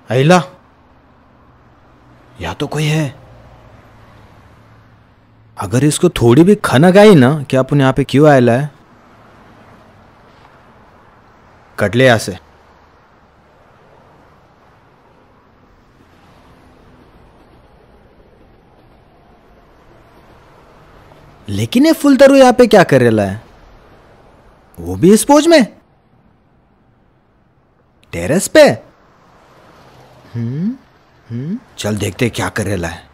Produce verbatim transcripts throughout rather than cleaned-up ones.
अहिला, या तो कोई है। अगर इसको थोड़ी भी खनक आई ना कि अपन यहाँ पे क्यों आयला है, कट ले यहाँ से। लेकिन ये फुल तरु यहाँ पे क्या कर रहा है, वो भी इस पोज में टेरेस पे। हम्म हम्म चल देखते क्या कर रहा है।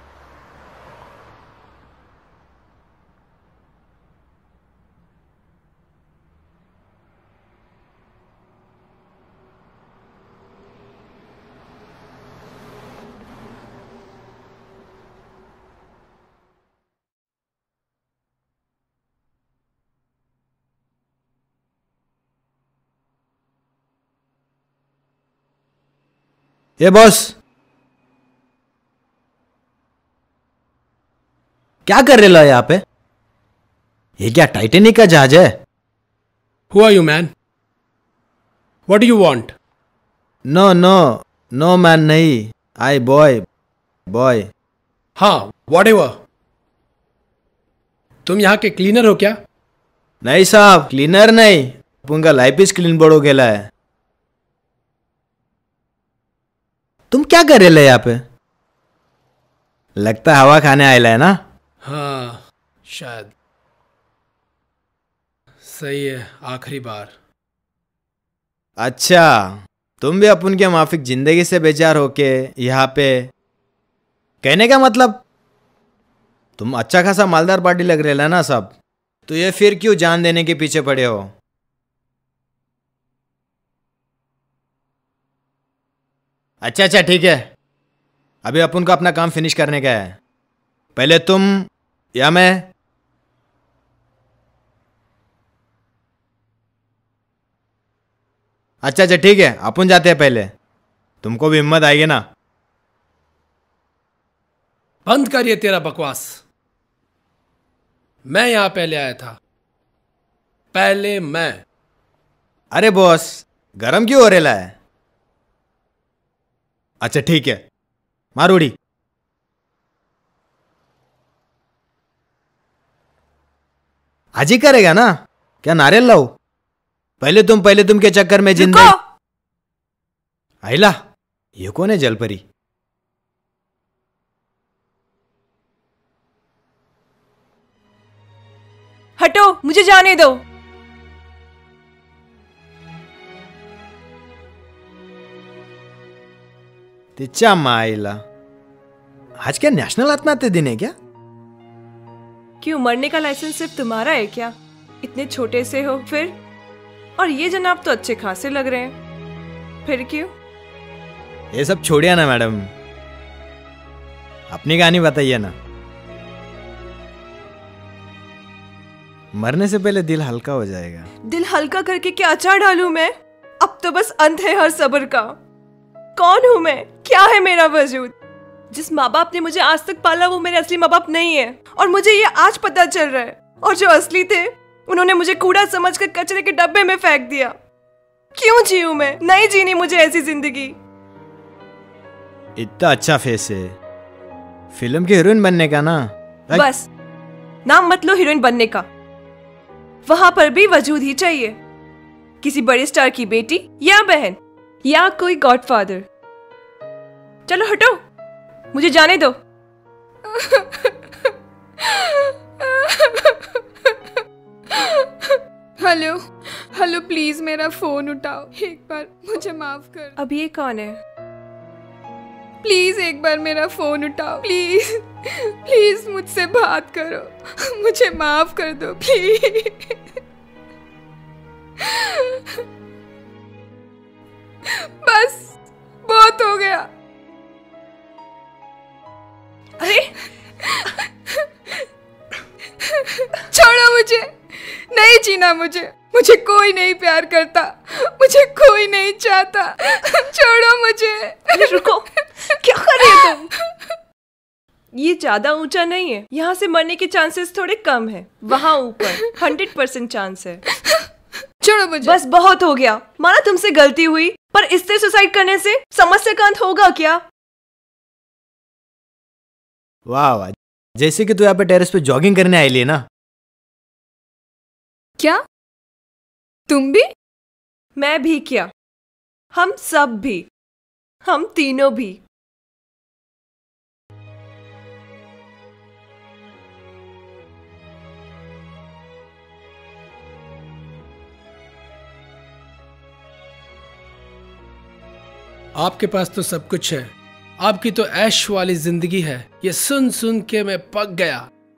ये बॉस, क्या कर रहे हो यहाँ पे? ये क्या टाइटेनिक का जहाज है? Who are you, man? What do you want? No no no man नहीं, आई बॉय बॉय। हाँ, whatever. तुम यहाँ के क्लीनर हो क्या? नहीं साहब, क्लीनर नहीं, अपन का लाइफ इज क्लीन बोर्ड हो गया है। तुम क्या कर रहे हो यहाँ पे? लगता है हवा खाने आयला है ना? हाँ शायद। सही है, आखिरी बार। अच्छा, तुम भी अपन के माफिक जिंदगी से बेजार होके यहाँ पे, कहने का मतलब तुम अच्छा खासा मालदार पार्टी लग रहे है ना सब, तो ये फिर क्यों जान देने के पीछे पड़े हो? अच्छा अच्छा ठीक है, अभी अपन को अपना काम फिनिश करने का है। पहले तुम या मैं? अच्छा अच्छा ठीक है, अपन जाते हैं पहले। तुमको भी हिम्मत आएगी ना? बंद करिए तेरा बकवास। मैं यहां पहले आया था, पहले मैं। अरे बॉस, गरम क्यों हो रहा है? अच्छा ठीक है, मारूड़ी। आज ही करेगा ना? क्या नारियल लाओ? पहले तुम पहले तुम के चक्कर में जिंदगी। आइला, ये कौन है जलपरी? हटो, मुझे जाने दो। तिच्चा माइला, आज क्या नेशनल आत्महत्या दिन है क्या? क्यों, मरने का लाइसेंस सिर्फ तुम्हारा है क्या? इतने छोटे से हो फिर? और ये जनाब तो अच्छे खासे लग रहे हैं, फिर क्यों? ये सब छोड़िए ना मैडम, अपनी कहानी बताइए ना। मरने से पहले दिल हल्का हो जाएगा। दिल हल्का करके क्या अचार डालूं मैं? अब तो बस अंत है हर सब्र का। कौन हूं मैं? क्या है मेरा वजूद? जिस माँ बाप ने मुझे आज तक पाला वो मेरे असली माँ बाप नहीं है, और मुझे ये आज पता चल रहा है। और जो असली थे उन्होंने मुझे कूड़ा समझकर कचरे के डब्बे में फेंक दिया। क्यों जीऊं मैं? नहीं जीनी मुझे ऐसी जिंदगी। इतना अच्छा फेस है, फिल्म की हीरोइन बनने का ना। बस नाम मत लो हीरोइन बनने का, वहां पर भी वजूद ही चाहिए। किसी बड़े स्टार की बेटी या बहन या कोई गॉडफादर। चलो हटो, मुझे जाने दो। हेलो हेलो, प्लीज मेरा फोन उठाओ, एक बार मुझे माफ कर। अब ये कौन है? प्लीज एक बार मेरा फोन उठाओ, प्लीज प्लीज मुझसे बात करो, मुझे माफ कर दो प्लीज। बस बहुत हो गया। अरे छोड़ो मुझे, नहीं जीना मुझे, मुझे कोई नहीं प्यार करता, मुझे कोई नहीं चाहता, छोड़ो मुझे। अरे रुको, क्या कर रही हो तुम? ये ज्यादा ऊंचा नहीं है, यहाँ से मरने के चांसेस थोड़े कम है। वहाँ ऊपर हंड्रेड परसेंट चांस है। छोड़ो मुझे। बस बहुत हो गया, माना तुमसे गलती हुई, पर इससे सुसाइड करने से समस्या का अंत होगा क्या? वाह वाह, जैसे कि तू यहाँ पे टेरेस पे जॉगिंग करने आई है ना। क्या तुम भी? मैं भी क्या, हम सब भी, हम तीनों भी। आपके पास तो सब कुछ है, आपकी तो ऐश वाली जिंदगी है। ये सुन सुन के मैं पक गया।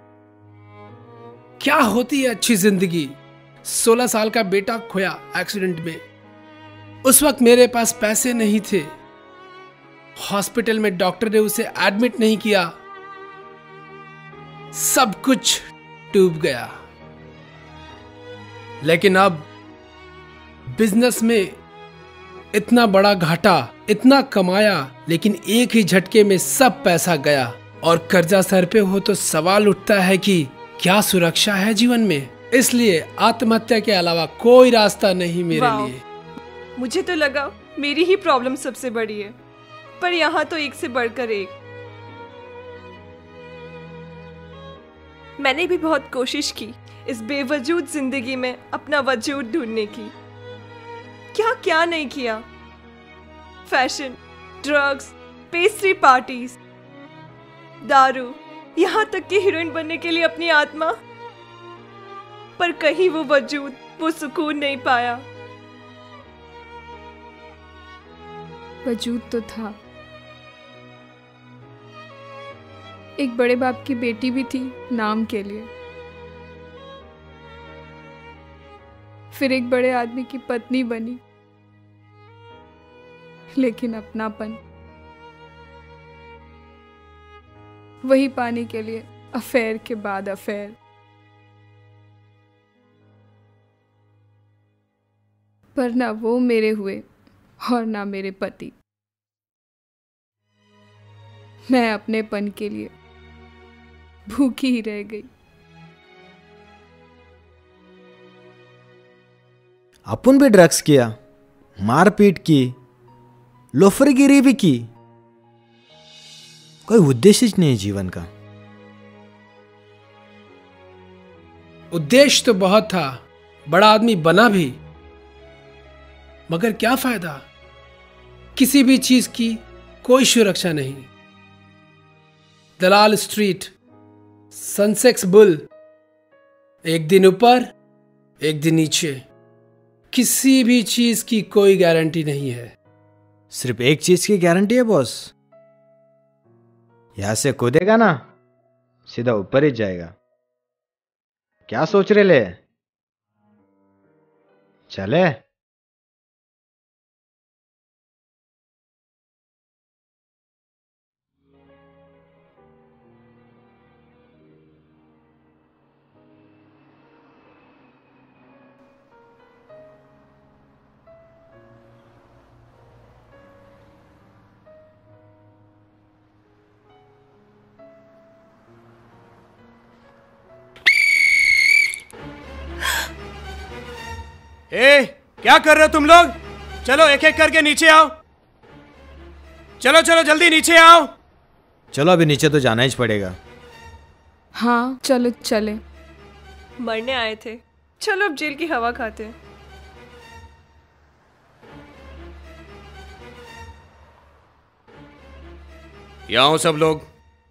क्या होती है अच्छी जिंदगी? सोलह साल का बेटा खोया एक्सीडेंट में। उस वक्त मेरे पास पैसे नहीं थे, हॉस्पिटल में डॉक्टर ने उसे एडमिट नहीं किया, सब कुछ डूब गया। लेकिन अब बिजनेस में इतना बड़ा घाटा, इतना कमाया, लेकिन एक ही झटके में सब पैसा गया और कर्जा सर पे हो तो सवाल उठता है कि क्या सुरक्षा है जीवन में? इसलिए आत्महत्या के अलावा कोई रास्ता नहीं मेरे लिए। मुझे तो लगा मेरी ही प्रॉब्लम सबसे बड़ी है, पर यहाँ तो एक से बढ़कर एक। मैंने भी बहुत कोशिश की इस बेवजूद जिंदगी में अपना वजूद ढूंढने की। क्या क्या नहीं किया, फैशन, ड्रग्स, पेस्ट्री पार्टीज, दारू, यहाँ तक कि हीरोइन बनने के लिए अपनी आत्मा, पर कहीं वो वजूद, वो सुकून नहीं पाया। वजूद तो था, एक बड़े बाप की बेटी भी थी नाम के लिए, फिर एक बड़े आदमी की पत्नी बनी, लेकिन अपनापन वही पाने के लिए अफेयर के बाद अफेयर। पर ना वो मेरे हुए और ना मेरे पति। मैं अपनेपन के लिए भूखी ही रह गई। अपन भी ड्रग्स किया, मारपीट की, लोफरगिरी भी की। कोई उद्देश्य नहीं है जीवन का। उद्देश्य तो बहुत था, बड़ा आदमी बना भी, मगर क्या फायदा? किसी भी चीज की कोई सुरक्षा नहीं। दलाल स्ट्रीट, सनसेक्स बुल, एक दिन ऊपर एक दिन नीचे, किसी भी चीज की कोई गारंटी नहीं है। सिर्फ एक चीज की गारंटी है बॉस, यहां से कूदेगा ना सीधा ऊपर ही जाएगा। क्या सोच रहे ले, चले? ए, क्या कर रहे हो तुम लोग? चलो एक एक करके नीचे आओ। चलो चलो जल्दी नीचे आओ। चलो अभी नीचे तो जाना ही पड़ेगा। हाँ चलो चले। मरने आए थे, चलो अब जेल की हवा खाते हैं। यहाँ हो सब लोग।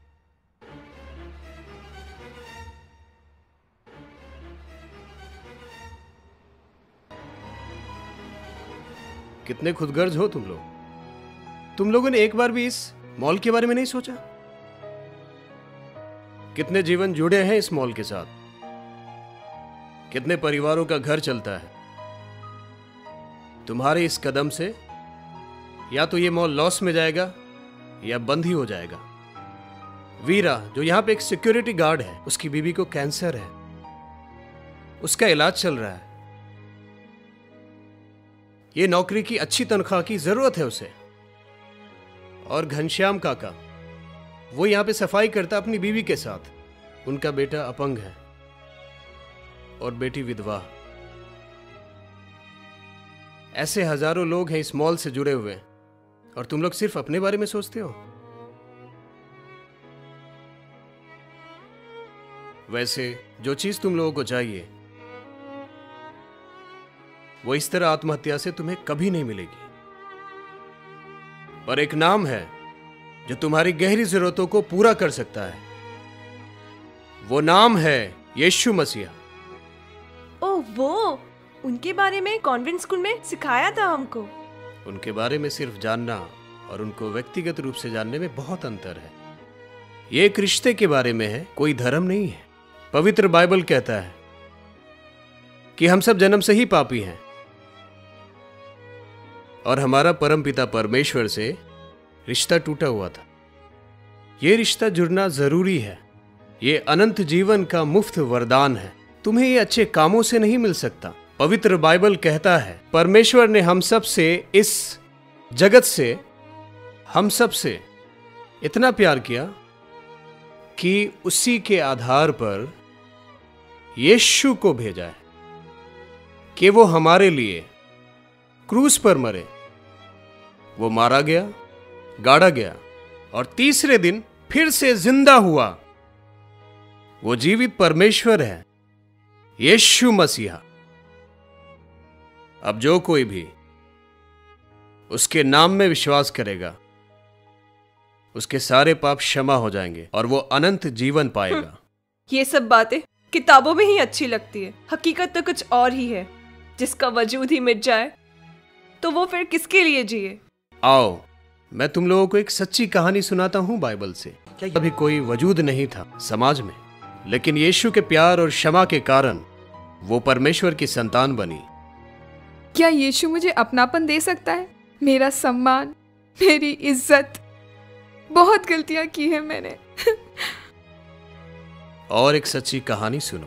कितने खुदगर्ज हो तुम लोग। तुम लोगों ने एक बार भी इस मॉल के बारे में नहीं सोचा? कितने जीवन जुड़े हैं इस मॉल के साथ, कितने परिवारों का घर चलता है। तुम्हारे इस कदम से या तो ये मॉल लॉस में जाएगा या बंद ही हो जाएगा। वीरा जो यहां पे एक सिक्योरिटी गार्ड है, उसकी बीवी को कैंसर है, उसका इलाज चल रहा है। ये नौकरी की अच्छी तनख्वाह की जरूरत है उसे। और घनश्याम काका, वो यहां पे सफाई करता अपनी बीवी के साथ। उनका बेटा अपंग है और बेटी विधवा। ऐसे हजारों लोग हैं इस मॉल से जुड़े हुए, और तुम लोग सिर्फ अपने बारे में सोचते हो। वैसे जो चीज तुम लोगों को चाहिए वो इस तरह आत्महत्या से तुम्हें कभी नहीं मिलेगी। पर एक नाम है जो तुम्हारी गहरी जरूरतों को पूरा कर सकता है। वो नाम है यीशु मसीह। ओह, वो उनके बारे में कॉन्वेंट स्कूल में सिखाया था हमको। उनके बारे में सिर्फ जानना और उनको व्यक्तिगत रूप से जानने में बहुत अंतर है। ये एक रिश्ते के बारे में है, कोई धर्म नहीं है। पवित्र बाइबल कहता है कि हम सब जन्म से ही पापी हैं और हमारा परमपिता परमेश्वर से रिश्ता टूटा हुआ था। ये रिश्ता जुड़ना जरूरी है। ये अनंत जीवन का मुफ्त वरदान है। तुम्हें ये अच्छे कामों से नहीं मिल सकता। पवित्र बाइबल कहता है परमेश्वर ने हम सब से, इस जगत से, हम सब से इतना प्यार किया कि उसी के आधार पर यीशु को भेजा है कि वो हमारे लिए क्रूस पर मरे। वो मारा गया, गाड़ा गया और तीसरे दिन फिर से जिंदा हुआ। वो जीवित परमेश्वर है, यीशु मसीहा। अब जो कोई भी उसके नाम में विश्वास करेगा उसके सारे पाप क्षमा हो जाएंगे और वो अनंत जीवन पाएगा। ये सब बातें किताबों में ही अच्छी लगती है, हकीकत तो कुछ और ही है। जिसका वजूद ही मिट जाए तो वो फिर किसके लिए जिए। आओ मैं तुम लोगों को एक सच्ची कहानी सुनाता हूं बाइबल से। क्या अभी कोई वजूद नहीं था समाज में, लेकिन यीशु के प्यार और क्षमा के कारण वो परमेश्वर की संतान बनी। क्या यीशु मुझे अपनापन दे सकता है? मेरा सम्मान, मेरी इज्जत। बहुत गलतियां की है मैंने। और एक सच्ची कहानी सुनो।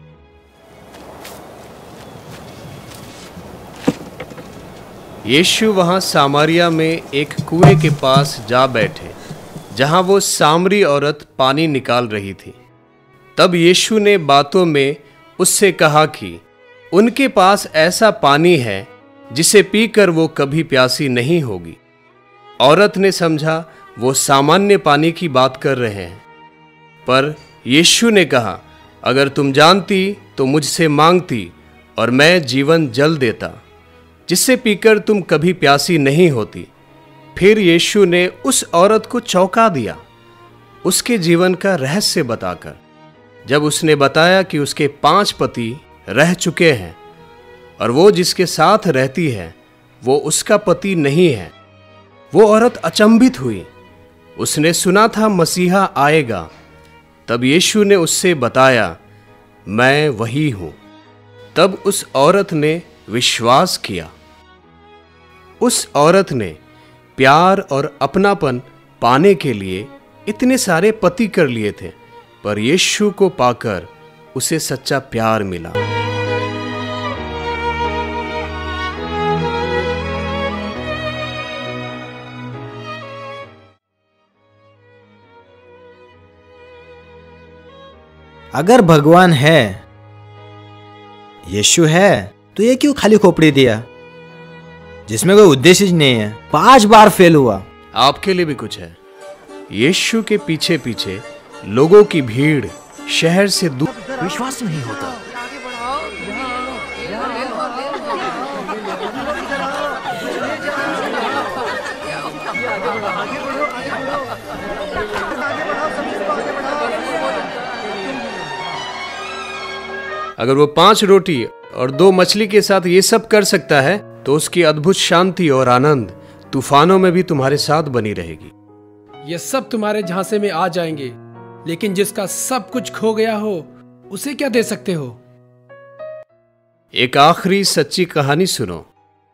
यीशु वहां सामरिया में एक कुएं के पास जा बैठे जहां वो सामरी औरत पानी निकाल रही थी। तब यीशु ने बातों में उससे कहा कि उनके पास ऐसा पानी है जिसे पीकर वो कभी प्यासी नहीं होगी। औरत ने समझा वो सामान्य पानी की बात कर रहे हैं, पर यीशु ने कहा अगर तुम जानती तो मुझसे मांगती और मैं जीवन जल देता जिससे पीकर तुम कभी प्यासी नहीं होती। फिर यीशु ने उस औरत को चौंका दिया उसके जीवन का रहस्य बताकर। जब उसने बताया कि उसके पांच पति रह चुके हैं और वो जिसके साथ रहती है वो उसका पति नहीं है, वो औरत अचंभित हुई। उसने सुना था मसीहा आएगा। तब यीशु ने उससे बताया मैं वही हूं। तब उस औरत ने विश्वास किया। उस औरत ने प्यार और अपनापन पाने के लिए इतने सारे पति कर लिए थे, पर यीशु को पाकर उसे सच्चा प्यार मिला। अगर भगवान है, यीशु है, तो ये क्यों खाली खोपड़ी दिया जिसमें कोई उद्देश्य नहीं है? पांच बार फेल हुआ। आपके लिए भी कुछ है। यीशु के पीछे पीछे लोगों की भीड़ शहर से दूर। विश्वास नहीं होता। अगर वो पांच रोटी और दो मछली के साथ ये सब कर सकता है तो उसकी अद्भुत शांति और आनंद तूफानों में भी तुम्हारे साथ बनी रहेगी। ये सब तुम्हारे झांसे में आ जाएंगे, लेकिन जिसका सब कुछ खो गया हो उसे क्या दे सकते हो? एक आखिरी सच्ची कहानी सुनो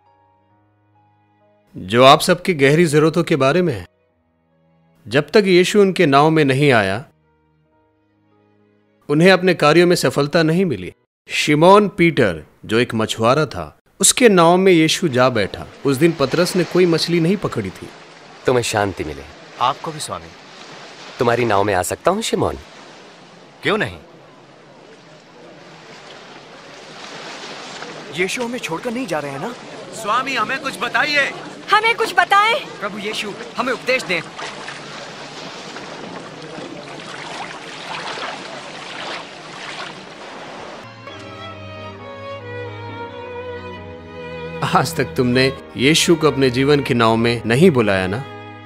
जो आप सबकी गहरी जरूरतों के बारे में है। जब तक यीशु उनके नाव में नहीं आया उन्हें अपने कार्यों में सफलता नहीं मिली। शिमोन पीटर जो एक मछुआरा था, उसके नाव में यीशु जा बैठा। उस दिन पतरस ने कोई मछली नहीं पकड़ी थी। तुम्हें शांति मिले। आपको भी स्वामी। तुम्हारी नाव में आ सकता हूं शिमोन? क्यों नहीं? यीशु हमें छोड़कर नहीं जा रहे हैं ना? स्वामी हमें कुछ बताइए। हमें कुछ बताएं। प्रभु यीशु हमें उपदेश दें। आज तक तुमने यीशु को अपने जीवन की नाव में नहीं बुलाया ना?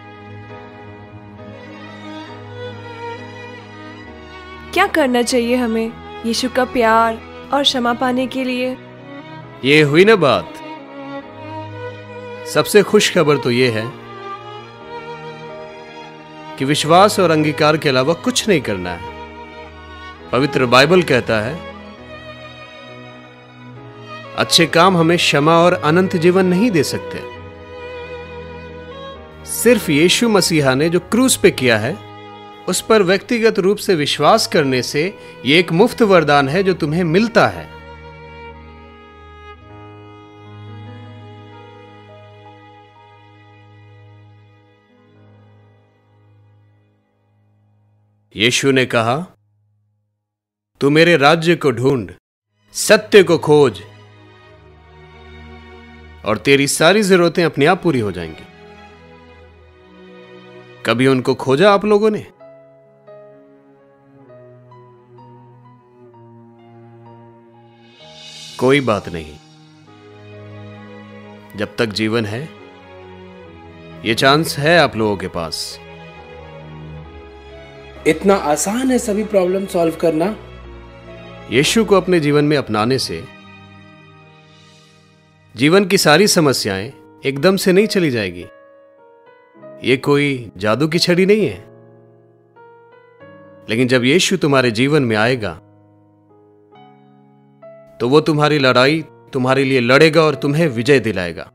क्या करना चाहिए हमें यीशु का प्यार और क्षमा पाने के लिए? ये हुई ना बात। सबसे खुश खबर तो ये है कि विश्वास और अंगीकार के अलावा कुछ नहीं करना है। पवित्र बाइबल कहता है अच्छे काम हमें क्षमा और अनंत जीवन नहीं दे सकते। सिर्फ यीशु मसीहा ने जो क्रूस पे किया है उस पर व्यक्तिगत रूप से विश्वास करने से यह एक मुफ्त वरदान है जो तुम्हें मिलता है। यीशु ने कहा, तू मेरे राज्य को ढूंढ, सत्य को खोज और तेरी सारी जरूरतें अपने आप पूरी हो जाएंगी। कभी उनको खोजा आप लोगों ने? कोई बात नहीं, जब तक जीवन है ये चांस है आप लोगों के पास। इतना आसान है सभी प्रॉब्लम सॉल्व करना? यीशु को अपने जीवन में अपनाने से जीवन की सारी समस्याएं एकदम से नहीं चली जाएगी। ये कोई जादू की छड़ी नहीं है। लेकिन जब यीशु तुम्हारे जीवन में आएगा तो वो तुम्हारी लड़ाई तुम्हारे लिए लड़ेगा और तुम्हें विजय दिलाएगा।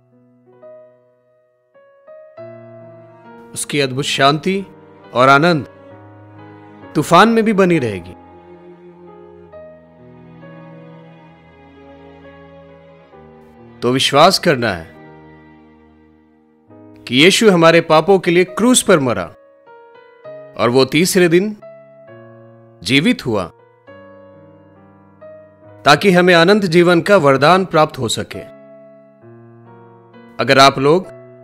उसकी अद्भुत शांति और आनंद तूफान में भी बनी रहेगी। तो विश्वास करना है कि यीशु हमारे पापों के लिए क्रूस पर मरा और वो तीसरे दिन जीवित हुआ ताकि हमें अनंत जीवन का वरदान प्राप्त हो सके। अगर आप लोग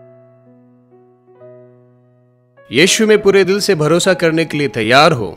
यीशु में पूरे दिल से भरोसा करने के लिए तैयार हो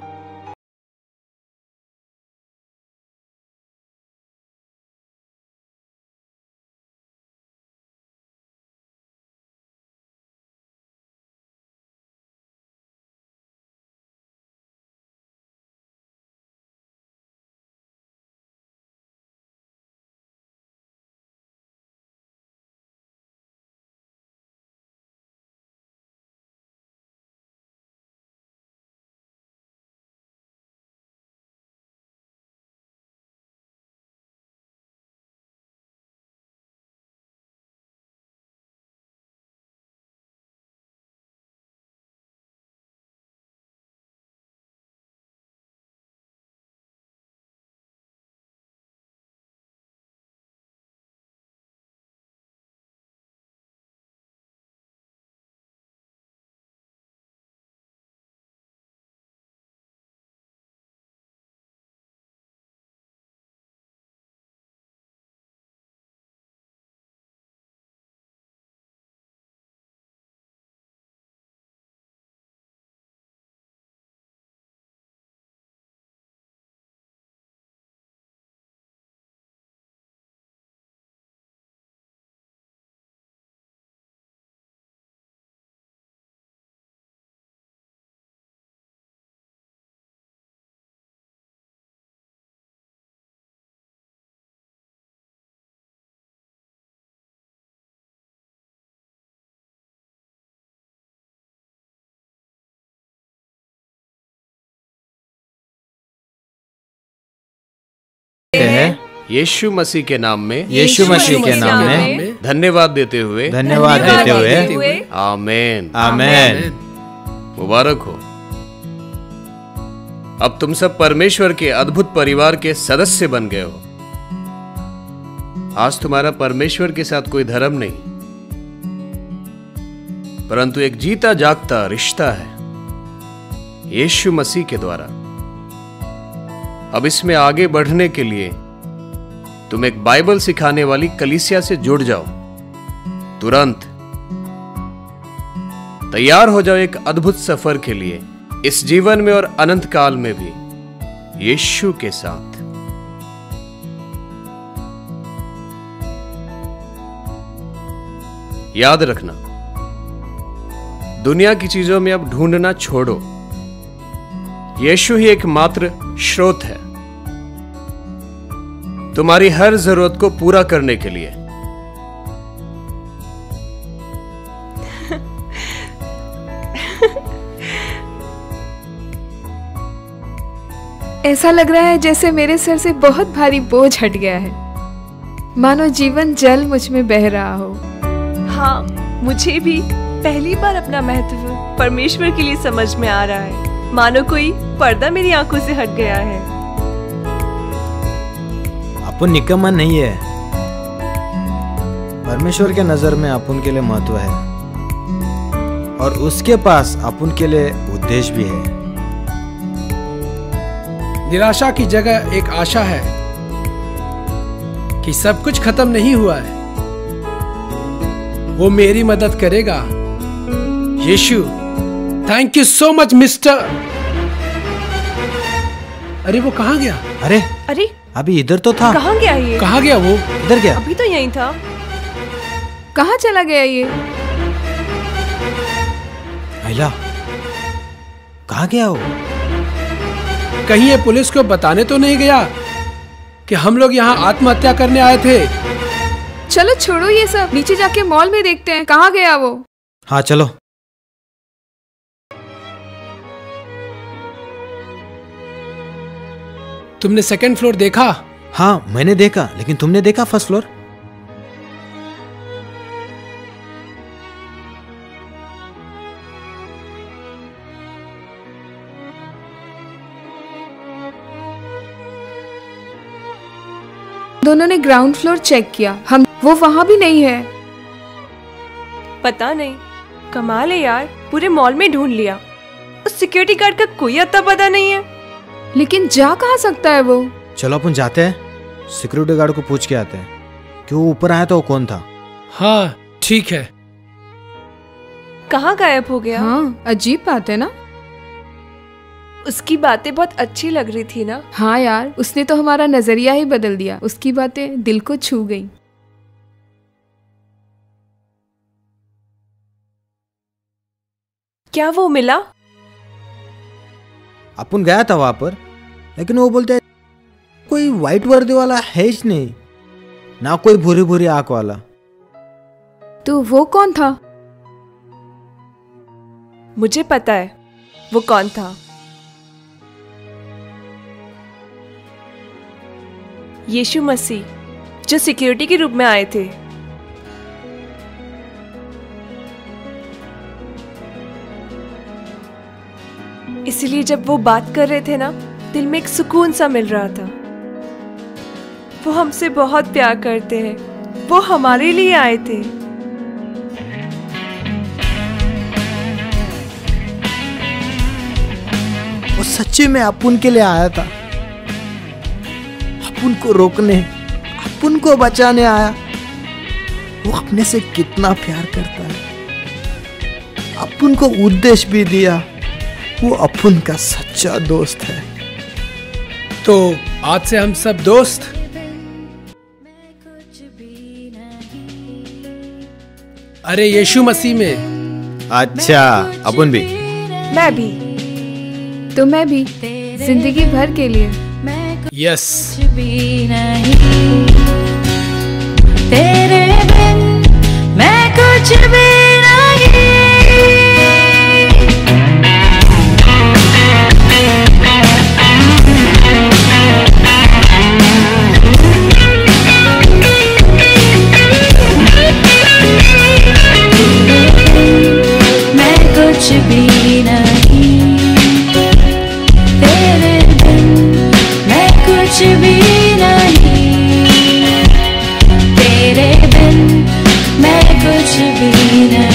यीशु मसीह के नाम में यीशु मसीह के नाम में धन्यवाद देते हुए धन्यवाद देते हुए आमेन आमेन। मुबारक हो। अब तुम सब परमेश्वर के अद्भुत परिवार के सदस्य बन गए हो। आज तुम्हारा परमेश्वर के साथ कोई धर्म नहीं परंतु एक जीता जागता रिश्ता है यीशु मसीह के द्वारा। अब इसमें आगे बढ़ने के लिए तुम एक बाइबल सिखाने वाली कलीसिया से जुड़ जाओ तुरंत तैयार हो जाओ एक अद्भुत सफर के लिए, इस जीवन में और अनंत काल में भी यीशु के साथ। याद रखना, दुनिया की चीजों में अब ढूंढना छोड़ो, यीशु ही एकमात्र स्रोत है तुम्हारी हर जरूरत को पूरा करने के लिए। ऐसा लग रहा है जैसे मेरे सर से बहुत भारी बोझ हट गया है, मानो जीवन जल मुझ में बह रहा हो। हाँ, मुझे भी पहली बार अपना महत्व परमेश्वर के लिए समझ में आ रहा है, मानो कोई पर्दा मेरी आंखों से हट गया है। अपन निकम्मा नहीं है, परमेश्वर के नजर में अपन के लिए महत्व है और उसके पास अपन के लिए उद्देश्य भी है। निराशा की जगह एक आशा है कि सब कुछ खत्म नहीं हुआ है, वो मेरी मदद करेगा। यीशु, thank you so much mister. अरे वो कहाँ गया? अरे अरे अभी इधर तो था। कहाँ गया ये? कहाँ गया वो? इधर गया। अभी तो यहीं था। कहाँ चला गया ये? महिला, कहाँ गया वो? कहीं ये पुलिस को बताने तो नहीं गया कि हम लोग यहाँ आत्महत्या करने आए थे? चलो छोड़ो ये सब, नीचे जाके मॉल में देखते हैं कहाँ गया वो। हाँ चलो। तुमने सेकंड फ्लोर देखा? हाँ मैंने देखा, लेकिन तुमने देखा फर्स्ट फ्लोर? दोनों ने ग्राउंड फ्लोर चेक किया, हम वो वहाँ भी नहीं है। पता नहीं, कमाल है यार, पूरे मॉल में ढूंढ लिया, उस सिक्योरिटी गार्ड का कोई अता पता नहीं है। लेकिन जा कहाँ सकता है वो? चलो अपन जाते हैं, सिक्योरिटी गार्ड को पूछ के आते हैं कि वो ऊपर आया तो वो कौन था। हाँ ठीक है। कहाँ गायब हो गया? हाँ अजीब बात है ना। उसकी बातें बहुत अच्छी लग रही थी ना। हाँ यार, उसने तो हमारा नजरिया ही बदल दिया, उसकी बातें दिल को छू गई। क्या वो मिला? अपन गया था वहां पर, लेकिन वो बोलते कोई वाइट वर्दी वाला है ही नहीं, ना कोई भूरी भूरी आंख वाला। तो वो कौन था? मुझे पता है वो कौन था। यीशु मसीह, जो सिक्योरिटी के रूप में आए थे। इसलिए जब वो बात कर रहे थे ना, दिल में एक सुकून सा मिल रहा था। वो हमसे बहुत प्यार करते हैं, वो हमारे लिए आए थे। वो सच्ची में अपन के लिए आया था, अपन को रोकने, अपन को बचाने आया। वो अपने से कितना प्यार करता है, अपन को उद्देश्य भी दिया। वो अपन का सच्चा दोस्त है। तो आज से हम सब दोस्त। अरे यीशु मसीह में। अच्छा, अपन भी। मैं भी। तो मैं भी, जिंदगी भर के लिए। यस। तेरे बिन मैं कुछ भी नहीं। मैं कुछ भी नहीं, तेरे बिन मैं कुछ भी नहीं, तेरे बिन मैं कुछ भी नहीं।